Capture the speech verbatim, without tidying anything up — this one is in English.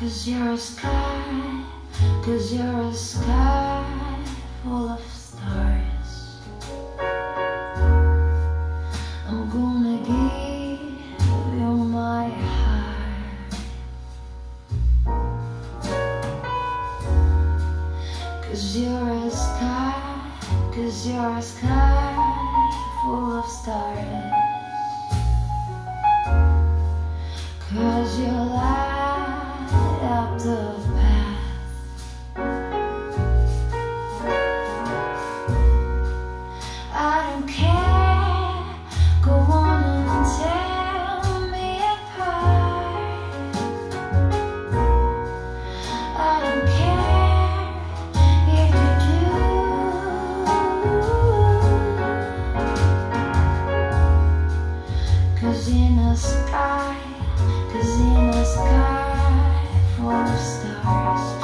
'Cause you're a sky, 'cause you're a sky full of stars. I'm gonna give you my heart. 'Cause you're a sky, 'cause you're a sky full of stars. 'Cause you light up the path. I don't care, go on and tear me apart. I don't care if you do. 'Cause in the sky, 'cause in the sky full of stars.